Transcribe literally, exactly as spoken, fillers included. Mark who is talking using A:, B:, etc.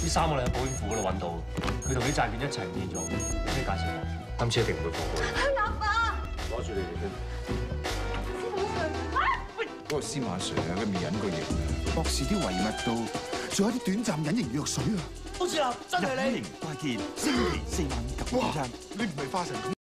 A: 啲衫我哋喺保險庫嗰度揾到，佢同啲債券一齊唔見咗，咩解釋啊？今次一定唔會放過你。
B: 阿爸，
A: 攞住你哋先。
C: 嗰個司馬 Sir 啊，佢未隱過形啊，博士啲遺物度，仲有啲短暫隱形藥水啊！
D: 好似啦，真係你。
E: 怪傑星期四晚九點。
C: 你唔係化神。